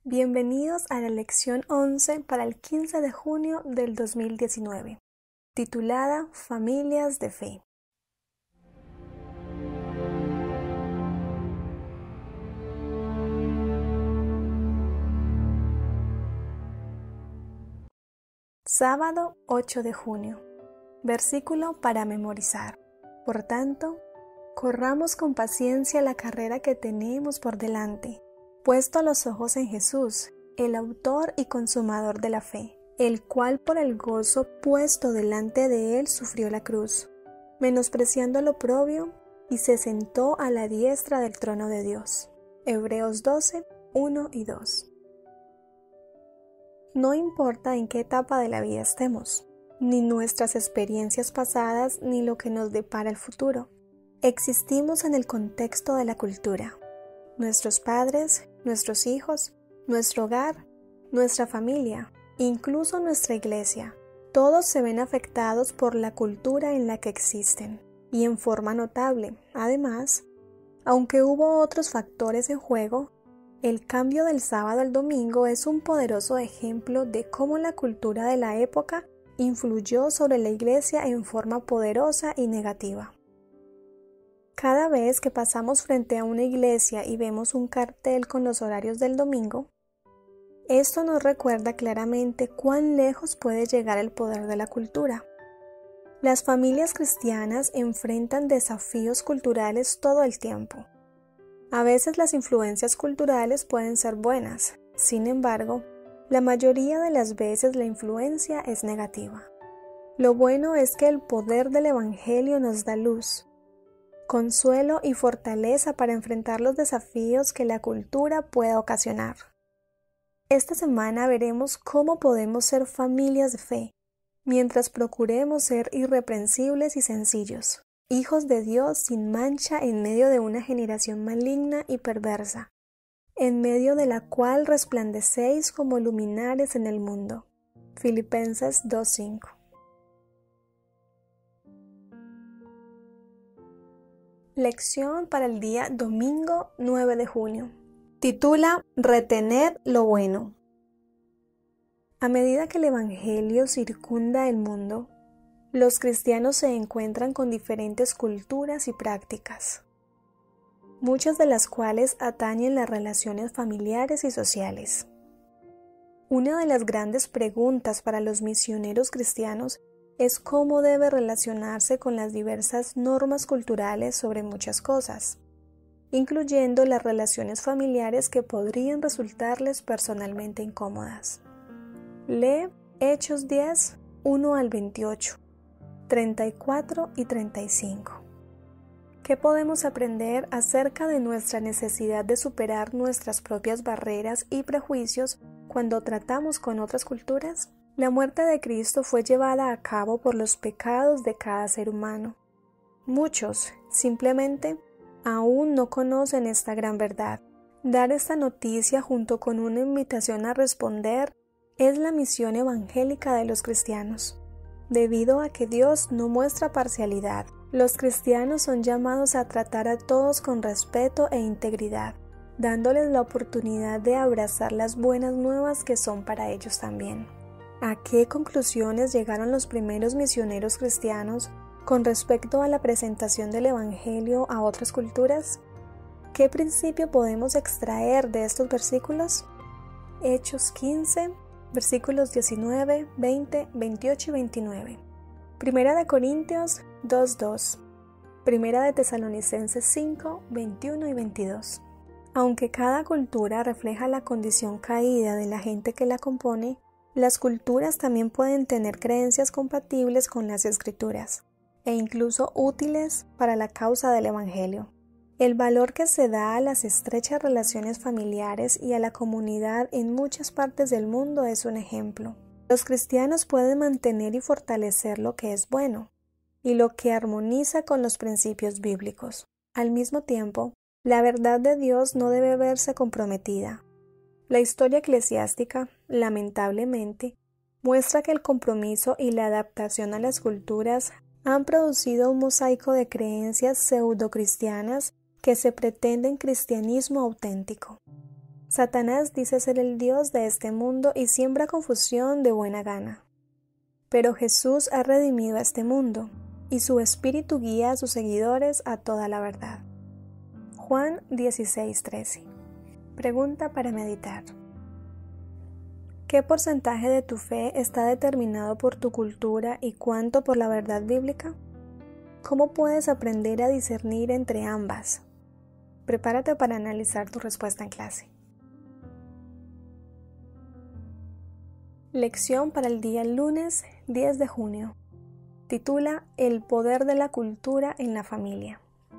Bienvenidos a la lección 11 para el 15 de junio del 2019, titulada Familias de Fe. Sábado 8 de junio. Versículo para memorizar. Por tanto, corramos con paciencia la carrera que tenemos por delante, puesto los ojos en Jesús, el autor y consumador de la fe, el cual por el gozo puesto delante de él sufrió la cruz, menospreciando el oprobio, y se sentó a la diestra del trono de Dios. Hebreos 12, 1 y 2. No importa en qué etapa de la vida estemos, ni nuestras experiencias pasadas, ni lo que nos depara el futuro. Existimos en el contexto de la cultura. Nuestros padres, nuestros hijos, nuestro hogar, nuestra familia, incluso nuestra iglesia, todos se ven afectados por la cultura en la que existen, y en forma notable. Además, aunque hubo otros factores en juego, el cambio del sábado al domingo es un poderoso ejemplo de cómo la cultura de la época influyó sobre la iglesia en forma poderosa y negativa. Cada vez que pasamos frente a una iglesia y vemos un cartel con los horarios del domingo, esto nos recuerda claramente cuán lejos puede llegar el poder de la cultura. Las familias cristianas enfrentan desafíos culturales todo el tiempo. A veces las influencias culturales pueden ser buenas, sin embargo, la mayoría de las veces la influencia es negativa. Lo bueno es que el poder del Evangelio nos da luz, consuelo y fortaleza para enfrentar los desafíos que la cultura pueda ocasionar. Esta semana veremos cómo podemos ser familias de fe, mientras procuremos ser irreprensibles y sencillos, hijos de Dios sin mancha en medio de una generación maligna y perversa, en medio de la cual resplandecéis como luminares en el mundo. Filipenses 2:5. Lección para el día domingo 9 de junio. Titula Retened lo bueno. A medida que el Evangelio circunda el mundo, los cristianos se encuentran con diferentes culturas y prácticas, muchas de las cuales atañen las relaciones familiares y sociales. Una de las grandes preguntas para los misioneros cristianos es cómo debe relacionarse con las diversas normas culturales sobre muchas cosas, incluyendo las relaciones familiares que podrían resultarles personalmente incómodas. Lee Hechos 10, 1 al 28, 34 y 35. ¿Qué podemos aprender acerca de nuestra necesidad de superar nuestras propias barreras y prejuicios cuando tratamos con otras culturas? La muerte de Cristo fue llevada a cabo por los pecados de cada ser humano. Muchos, simplemente, aún no conocen esta gran verdad. Dar esta noticia junto con una invitación a responder es la misión evangélica de los cristianos. Debido a que Dios no muestra parcialidad, los cristianos son llamados a tratar a todos con respeto e integridad, dándoles la oportunidad de abrazar las buenas nuevas que son para ellos también. ¿A qué conclusiones llegaron los primeros misioneros cristianos con respecto a la presentación del Evangelio a otras culturas? ¿Qué principio podemos extraer de estos versículos? Hechos 15, versículos 19, 20, 28 y 29. Primera de Corintios 2:2. Primera de Tesalonicenses 5, 21 y 22. Aunque cada cultura refleja la condición caída de la gente que la compone, las culturas también pueden tener creencias compatibles con las Escrituras, e incluso útiles para la causa del Evangelio. El valor que se da a las estrechas relaciones familiares y a la comunidad en muchas partes del mundo es un ejemplo. Los cristianos pueden mantener y fortalecer lo que es bueno, y lo que armoniza con los principios bíblicos. Al mismo tiempo, la verdad de Dios no debe verse comprometida. La historia eclesiástica, lamentablemente, muestra que el compromiso y la adaptación a las culturas han producido un mosaico de creencias pseudocristianas que se pretenden cristianismo auténtico. Satanás dice ser el Dios de este mundo y siembra confusión de buena gana. Pero Jesús ha redimido a este mundo, y su Espíritu guía a sus seguidores a toda la verdad. Juan 16:13. Pregunta para meditar. ¿Qué porcentaje de tu fe está determinado por tu cultura y cuánto por la verdad bíblica? ¿Cómo puedes aprender a discernir entre ambas? Prepárate para analizar tu respuesta en clase. Lección para el día lunes 10 de junio. Titula El poder de la cultura en la familia.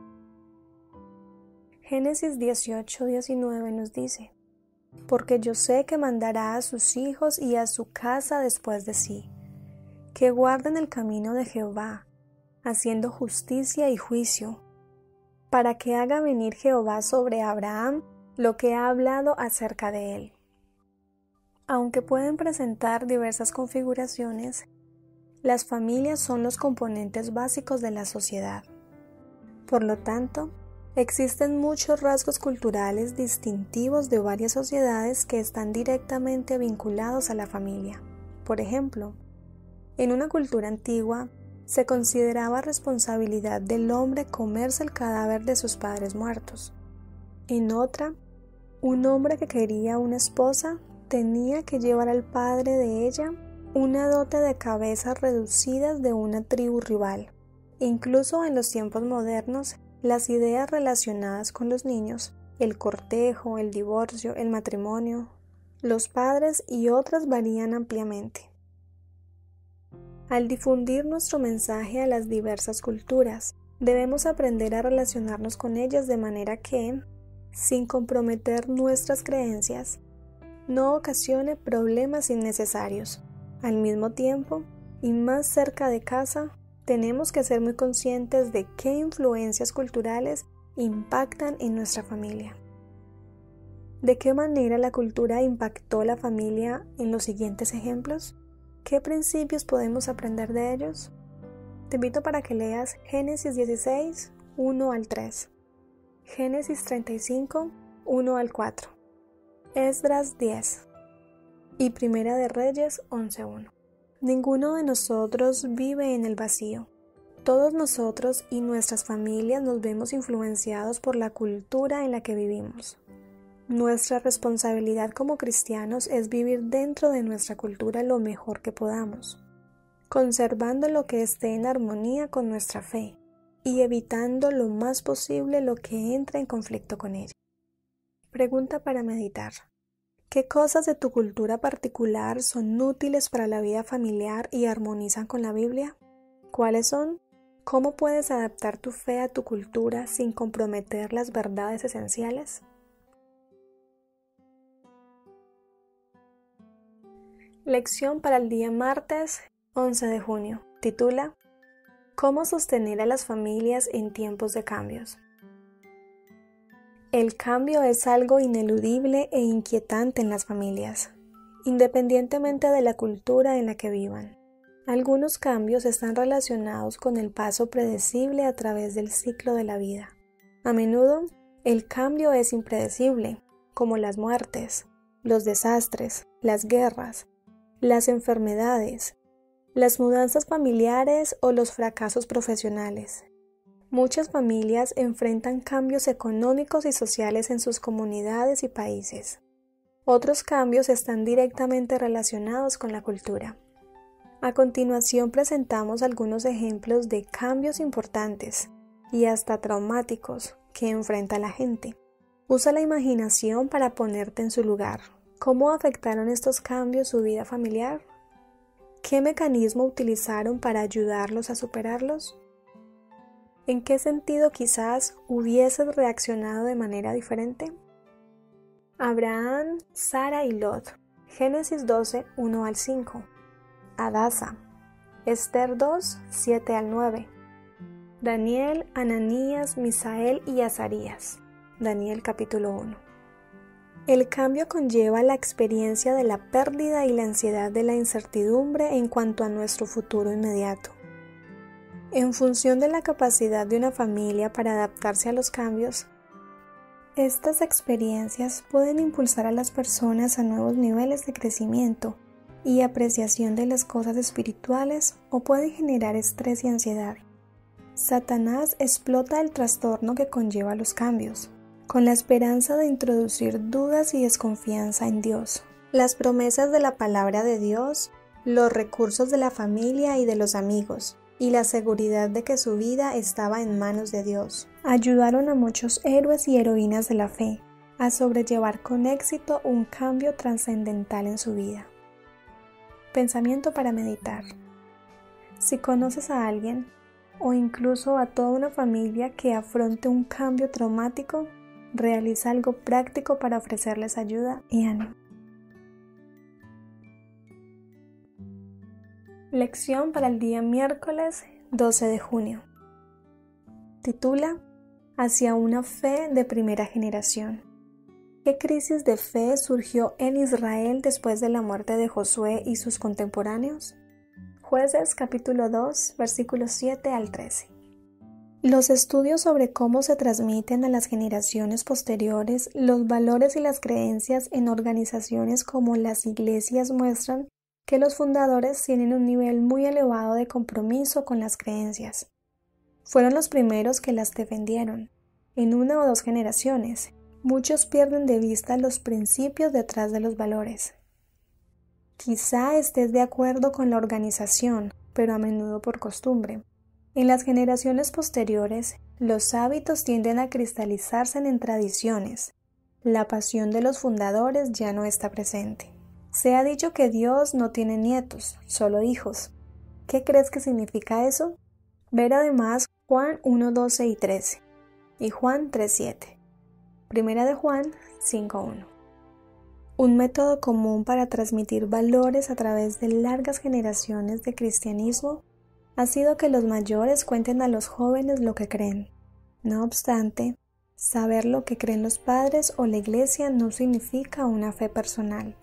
Génesis 18:19 nos dice: Porque yo sé que mandará a sus hijos y a su casa después de sí, que guarden el camino de Jehová, haciendo justicia y juicio, para que haga venir Jehová sobre Abraham lo que ha hablado acerca de él. Aunque pueden presentar diversas configuraciones, las familias son los componentes básicos de la sociedad. Por lo tanto, existen muchos rasgos culturales distintivos de varias sociedades que están directamente vinculados a la familia. Por ejemplo, en una cultura antigua, se consideraba responsabilidad del hombre comerse el cadáver de sus padres muertos. En otra, un hombre que quería una esposa tenía que llevar al padre de ella una dote de cabezas reducidas de una tribu rival. Incluso en los tiempos modernos, las ideas relacionadas con los niños, el cortejo, el divorcio, el matrimonio, los padres y otras varían ampliamente. Al difundir nuestro mensaje a las diversas culturas, debemos aprender a relacionarnos con ellas de manera que, sin comprometer nuestras creencias, no ocasione problemas innecesarios. Al mismo tiempo, y más cerca de casa, tenemos que ser muy conscientes de qué influencias culturales impactan en nuestra familia. ¿De qué manera la cultura impactó la familia en los siguientes ejemplos? ¿Qué principios podemos aprender de ellos? Te invito para que leas Génesis 16, 1 al 3, Génesis 35, 1 al 4, Esdras 10 y Primera de Reyes 11:1. Ninguno de nosotros vive en el vacío. Todos nosotros y nuestras familias nos vemos influenciados por la cultura en la que vivimos. Nuestra responsabilidad como cristianos es vivir dentro de nuestra cultura lo mejor que podamos, conservando lo que esté en armonía con nuestra fe y evitando lo más posible lo que entre en conflicto con ella. Pregunta para meditar. ¿Qué cosas de tu cultura particular son útiles para la vida familiar y armonizan con la Biblia? ¿Cuáles son? ¿Cómo puedes adaptar tu fe a tu cultura sin comprometer las verdades esenciales? Lección para el día martes 11 de junio. Titula ¿Cómo sostener a las familias en tiempos de cambios? El cambio es algo ineludible e inquietante en las familias, independientemente de la cultura en la que vivan. Algunos cambios están relacionados con el paso predecible a través del ciclo de la vida. A menudo, el cambio es impredecible, como las muertes, los desastres, las guerras, las enfermedades, las mudanzas familiares o los fracasos profesionales. Muchas familias enfrentan cambios económicos y sociales en sus comunidades y países. Otros cambios están directamente relacionados con la cultura. A continuación presentamos algunos ejemplos de cambios importantes y hasta traumáticos que enfrenta la gente. Usa la imaginación para ponerte en su lugar. ¿Cómo afectaron estos cambios su vida familiar? ¿Qué mecanismo utilizaron para ayudarlos a superarlos? ¿En qué sentido quizás hubieses reaccionado de manera diferente? Abraham, Sara y Lot. Génesis 12, 1 al 5. Adasa. Esther 2, 7 al 9. Daniel, Ananías, Misael y Azarías. Daniel capítulo 1. El cambio conlleva la experiencia de la pérdida y la ansiedad de la incertidumbre en cuanto a nuestro futuro inmediato. En función de la capacidad de una familia para adaptarse a los cambios, Estas experiencias pueden impulsar a las personas a nuevos niveles de crecimiento y apreciación de las cosas espirituales o pueden generar estrés y ansiedad. Satanás explota el trastorno que conlleva los cambios, con la esperanza de introducir dudas y desconfianza en Dios, las promesas de la palabra de Dios, los recursos de la familia y de los amigos, y la seguridad de que su vida estaba en manos de Dios. Ayudaron a muchos héroes y heroínas de la fe a sobrellevar con éxito un cambio trascendental en su vida. Pensamiento para meditar. Si conoces a alguien, o incluso a toda una familia que afronte un cambio traumático, realiza algo práctico para ofrecerles ayuda y ánimo. Lección para el día miércoles 12 de junio. Titula Hacia una fe de primera generación. ¿Qué crisis de fe surgió en Israel después de la muerte de Josué y sus contemporáneos? Jueces capítulo 2, versículos 7 al 13. Los estudios sobre cómo se transmiten a las generaciones posteriores los valores y las creencias en organizaciones como las iglesias muestran que los fundadores tienen un nivel muy elevado de compromiso con las creencias. Fueron los primeros que las defendieron. En una o dos generaciones, muchos pierden de vista los principios detrás de los valores. Quizá estés de acuerdo con la organización, pero a menudo por costumbre. En las generaciones posteriores, los hábitos tienden a cristalizarse en tradiciones. La pasión de los fundadores ya no está presente. Se ha dicho que Dios no tiene nietos, solo hijos. ¿Qué crees que significa eso? Ver además Juan 1, 12 y 13 y Juan 3, 7. Primera de Juan 5, 1. Un método común para transmitir valores a través de largas generaciones de cristianismo ha sido que los mayores cuenten a los jóvenes lo que creen. No obstante, saber lo que creen los padres o la iglesia no significa una fe personal.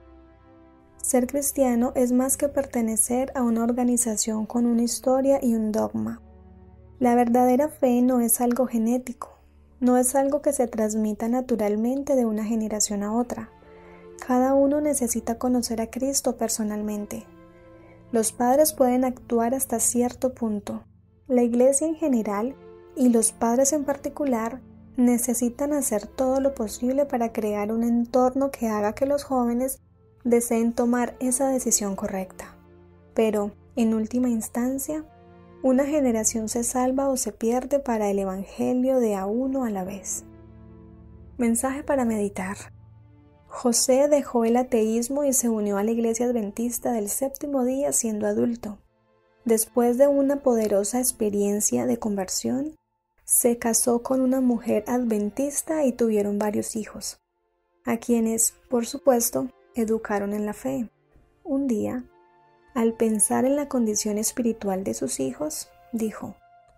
Ser cristiano es más que pertenecer a una organización con una historia y un dogma. La verdadera fe no es algo genético, no es algo que se transmita naturalmente de una generación a otra. Cada uno necesita conocer a Cristo personalmente. Los padres pueden actuar hasta cierto punto. La iglesia en general y los padres en particular necesitan hacer todo lo posible para crear un entorno que haga que los jóvenes deseen tomar esa decisión correcta. Pero, en última instancia, una generación se salva o se pierde para el Evangelio de a uno a la vez. Mensaje para meditar. José dejó el ateísmo y se unió a la Iglesia Adventista del Séptimo Día siendo adulto. Después de una poderosa experiencia de conversión, se casó con una mujer adventista y tuvieron varios hijos, a quienes, por supuesto, educaron en la fe. Un día, al pensar en la condición espiritual de sus hijos, dijo: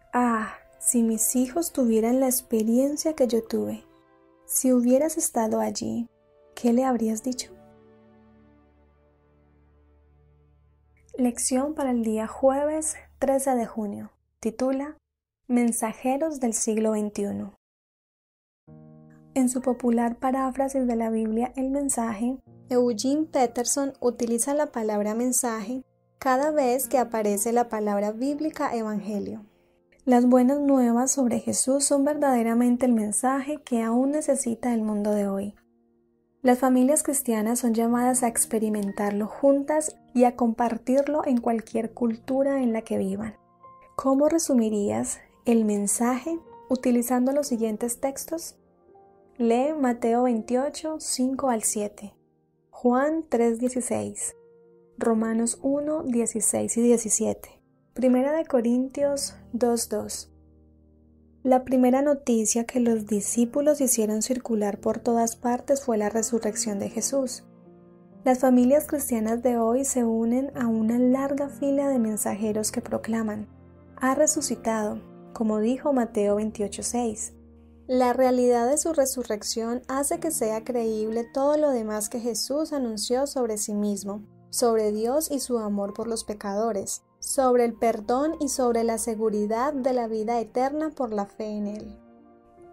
si mis hijos tuvieran la experiencia que yo tuve, si hubieras estado allí, ¿qué le habrías dicho? Lección para el día jueves 13 de junio. Titula Mensajeros del siglo XXI. En su popular paráfrasis de la Biblia El Mensaje, Eugene Peterson utiliza la palabra mensaje cada vez que aparece la palabra bíblica evangelio. Las buenas nuevas sobre Jesús son verdaderamente el mensaje que aún necesita el mundo de hoy. Las familias cristianas son llamadas a experimentarlo juntas y a compartirlo en cualquier cultura en la que vivan. ¿Cómo resumirías el mensaje utilizando los siguientes textos? Lee Mateo 28, 5 al 7, Juan 3, 16, Romanos 1, 16 y 17, Primera de Corintios 2, 2. La primera noticia que los discípulos hicieron circular por todas partes fue la resurrección de Jesús. Las familias cristianas de hoy se unen a una larga fila de mensajeros que proclaman: ha resucitado, como dijo Mateo 28:6. La realidad de su resurrección hace que sea creíble todo lo demás que Jesús anunció sobre sí mismo, sobre Dios y su amor por los pecadores, sobre el perdón y sobre la seguridad de la vida eterna por la fe en Él.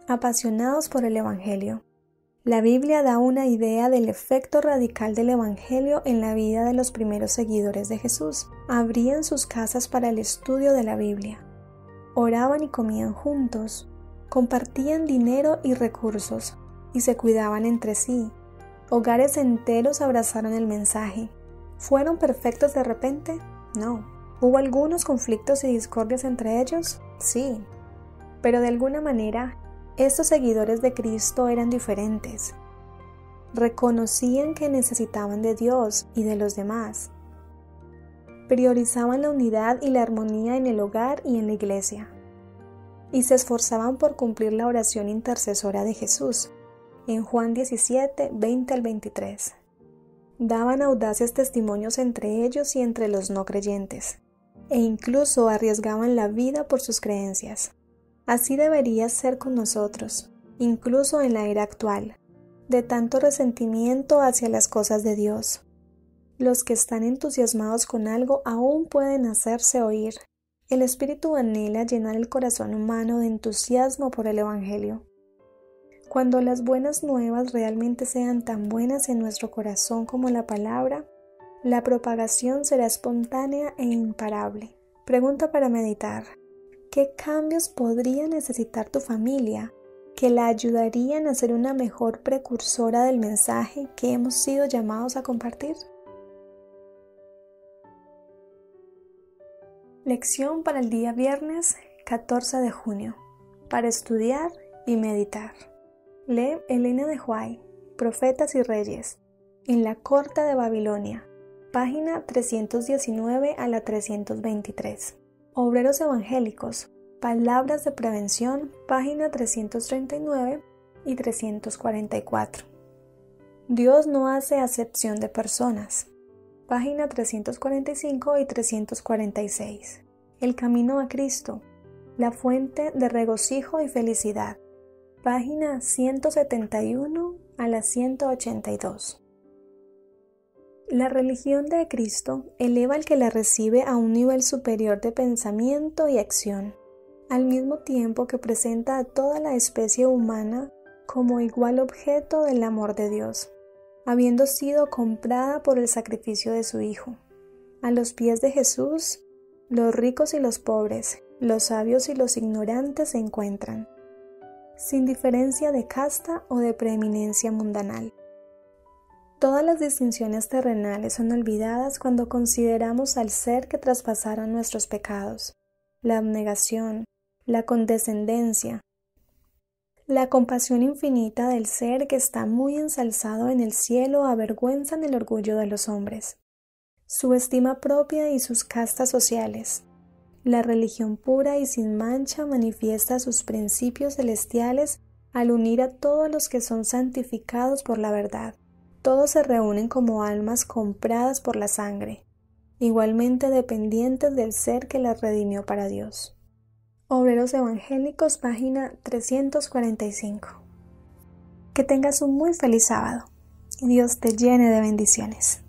apasionados por el Evangelio. La Biblia da una idea del efecto radical del Evangelio en la vida de los primeros seguidores de Jesús. Abrían sus casas para el estudio de la Biblia. Oraban y comían juntos. Compartían dinero y recursos y se cuidaban entre sí. Hogares enteros abrazaron el mensaje. ¿Fueron perfectos de repente? No. ¿Hubo algunos conflictos y discordias entre ellos? Sí. Pero de alguna manera, estos seguidores de Cristo eran diferentes. Reconocían que necesitaban de Dios y de los demás. Priorizaban la unidad y la armonía en el hogar y en la iglesia. Y se esforzaban por cumplir la oración intercesora de Jesús, en Juan 17, 20 al 23. Daban audaces testimonios entre ellos y entre los no creyentes, e incluso arriesgaban la vida por sus creencias. Así debería ser con nosotros, incluso en la era actual, de tanto resentimiento hacia las cosas de Dios. Los que están entusiasmados con algo aún pueden hacerse oír. El Espíritu anhela llenar el corazón humano de entusiasmo por el Evangelio. Cuando las buenas nuevas realmente sean tan buenas en nuestro corazón como la palabra, la propagación será espontánea e imparable. Pregunta para meditar. ¿Qué cambios podría necesitar tu familia que la ayudarían a ser una mejor precursora del mensaje que hemos sido llamados a compartir? Lección para el día viernes 14 de junio. Para estudiar y meditar. Lee Elena de White, Profetas y Reyes, en la corte de Babilonia, página 319 a la 323. Obreros evangélicos, Palabras de prevención, página 339 y 344. Dios no hace acepción de personas, página 345 y 346. El camino a Cristo, la fuente de regocijo y felicidad, página 171 a la 182. La religión de Cristo eleva al que la recibe a un nivel superior de pensamiento y acción, al mismo tiempo que presenta a toda la especie humana como igual objeto del amor de Dios, habiendo sido comprada por el sacrificio de su Hijo. A los pies de Jesús, los ricos y los pobres, los sabios y los ignorantes se encuentran, sin diferencia de casta o de preeminencia mundanal. Todas las distinciones terrenales son olvidadas cuando consideramos al ser que traspasaron nuestros pecados, la abnegación, la condescendencia, la compasión infinita del ser que está muy ensalzado en el cielo avergüenzan el orgullo de los hombres, su estima propia y sus castas sociales. La religión pura y sin mancha manifiesta sus principios celestiales al unir a todos los que son santificados por la verdad. Todos se reúnen como almas compradas por la sangre, igualmente dependientes del ser que las redimió para Dios. Obreros Evangélicos, página 345. Que tengas un muy feliz sábado y Dios te llene de bendiciones.